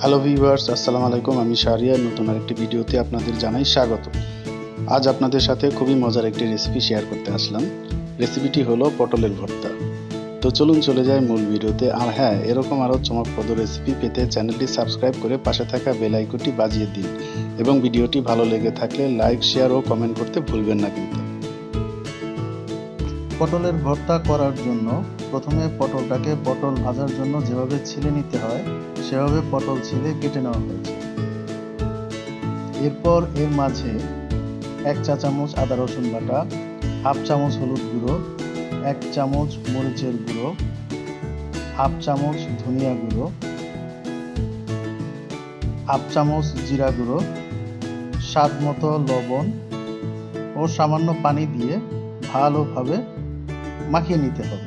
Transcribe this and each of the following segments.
Hello viewers, আসসালামু আলাইকুম। আমি শাহরিয়ার নতুন আরেকটি ভিডিওতে আপনাদের জানাই স্বাগত। আজ আপনাদের সাথে খুবই মজার একটি রেসিপি শেয়ার করতে আসলাম। রেসিপিটি হলো পটলের ভর্তা। তো চলুন চলে যাই মূল ভিডিওতে। আর হ্যাঁ, এরকম আরও চমকপ্রদ রেসিপি পেতে চ্যানেলটি সাবস্ক্রাইব করে পাশে থাকা বেল আইকনটি বাজিয়ে দিন এবং ভিডিওটি ভালো লেগে থাকলে লাইক, শেয়ার ও কমেন্ট করতে ভুলবেন না কিন্তু। পটলের ভর্তা করার জন্য প্রথমে পটলটাকে পটল ভাজার জন্য যেভাবে ছিলে নিতে হয় সেভাবে পটল ছিলে কেটে নেওয়া হয়েছে। এরপর এর মাঝে 1 চা চামচ আদা রসুন বাটা, হাফ চামচ হলুদ গুঁড়ো, 1 চামচ মরিচের গুঁড়ো, হাফ চামচ ধনিয়া গুঁড়ো, হাফ চামচ জিরা গুঁড়ো, স্বাদ মতো লবণ ও সামান্য পানি দিয়ে ভালোভাবে মাখিয়ে নিতে হবে।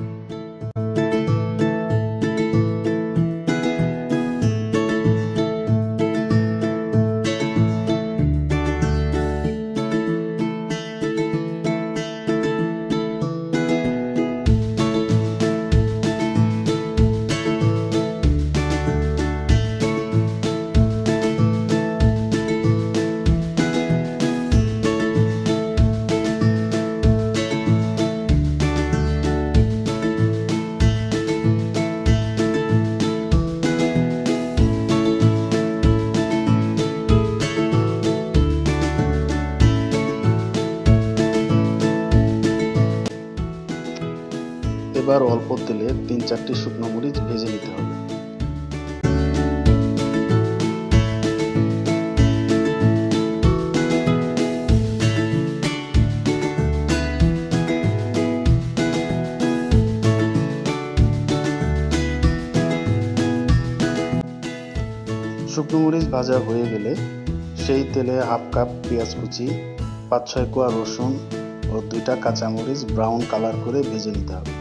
এবার অল্প তেলে 3-4টি শুকনো মরিচ ভেজে নিতে হবে। শুকনো মরিচ ভাজা হয়ে গেলে সেই তেলে হাফ কাপ পেঁয়াজ কুচি, 5-6 কোয়া রসুন ও 2টা কাঁচামরিচ ব্রাউন কালার করে ভেজে নিতে হবে।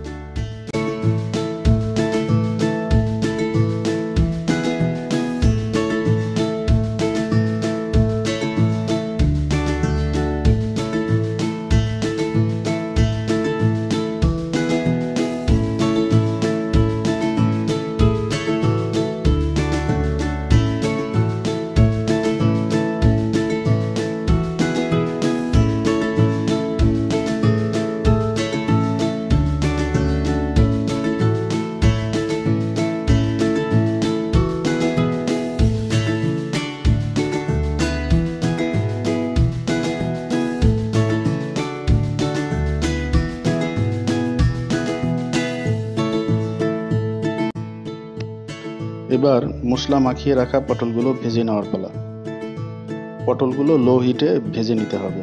এবার মশলা মাখিয়ে রাখা পটলগুলো ভেজে নেওয়ার পালা। পটলগুলো লো হিটে ভেজে নিতে হবে।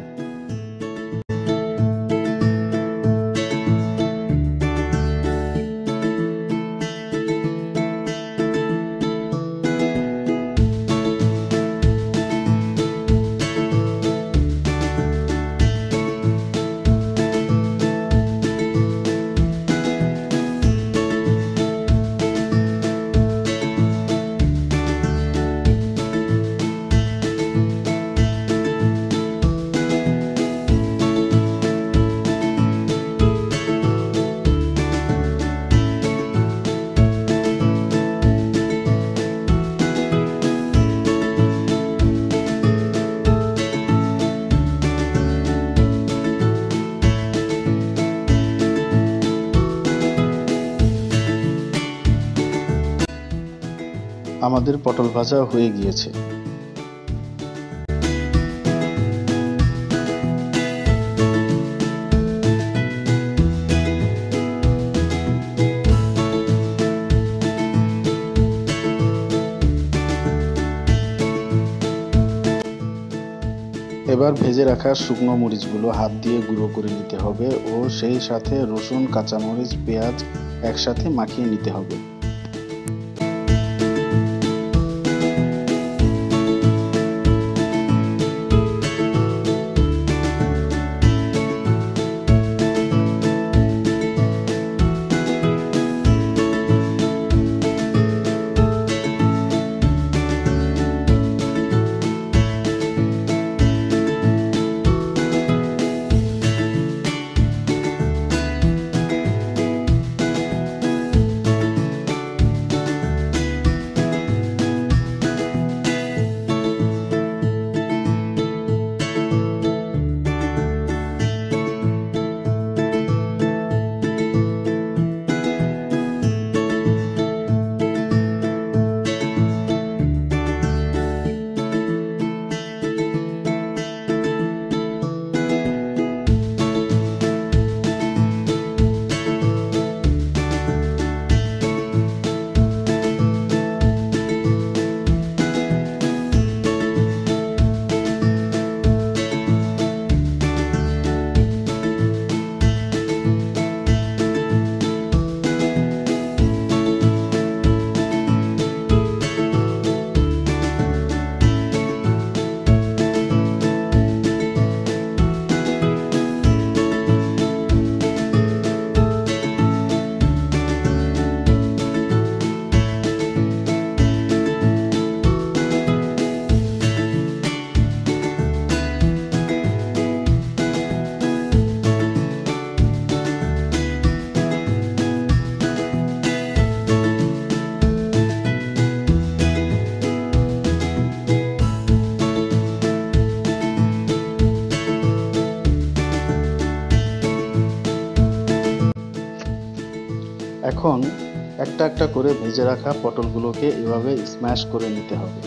আমাদের পটল ভাজা হয়ে গিয়েছে। এবার ভেজে রাখা শুকনো মরিচগুলো হাত দিয়ে গুঁড়ো করে নিতে হবে ও সেই সাথে রসুন, কাঁচামরিচ, পেঁয়াজ একসাথে মাখিয়ে নিতে হবে। এখন একটা একটা করে ভেজে রাখা পটলগুলোকে এভাবে স্ম্যাশ করে নিতে হবে।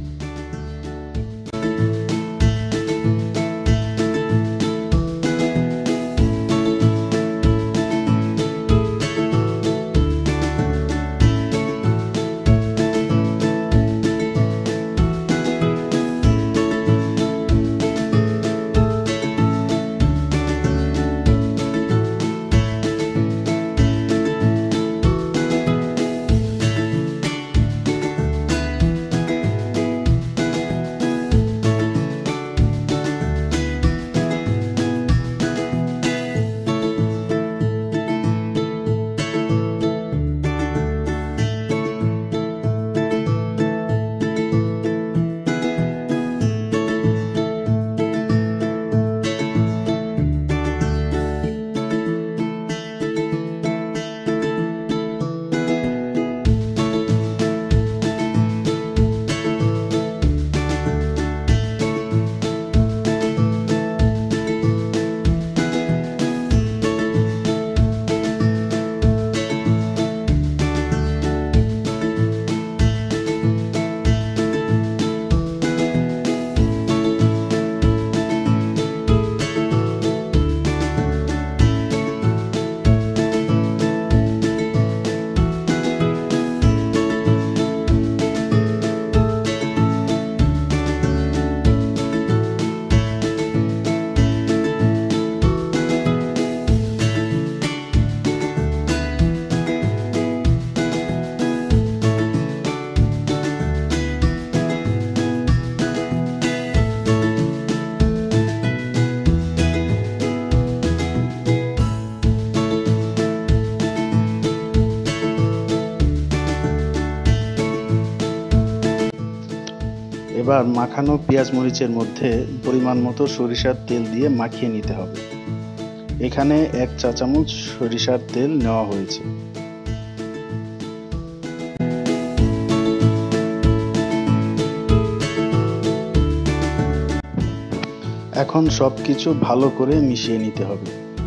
এবার মাখানো পেঁয়াজ মরিচের মধ্যে পরিমাণ মতো সরিষার তেল দিয়ে মাখিয়ে নিতে হবে। এখানে 1 চা চামচ সরিষার তেল নেওয়া হয়েছে। এখন সবকিছু ভালো করে মিশিয়ে নিতে হবে।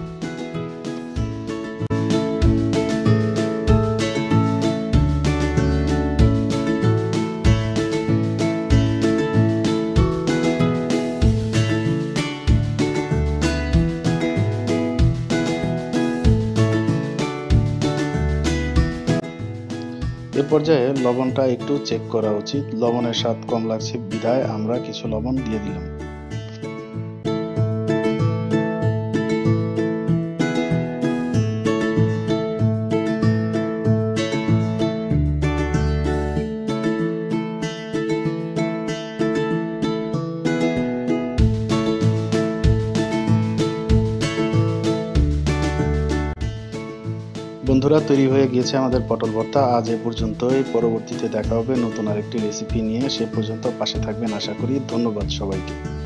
এ পর্যায়ে লবণটা একটু চেক করা উচিত। লবণের স্বাদ কম লাগছে বিধায় আমরা কিছু লবণ দিয়ে দিলাম। বন্ধুরা, তৈরি হয়ে গিয়েছে আমাদের পটল ভর্তা। আজ এ পর্যন্তই। পরবর্তীতে দেখা হবে নতুন আরেকটি রেসিপি নিয়ে। সে পর্যন্ত পাশে থাকবেন আশা করি। ধন্যবাদ সবাইকে।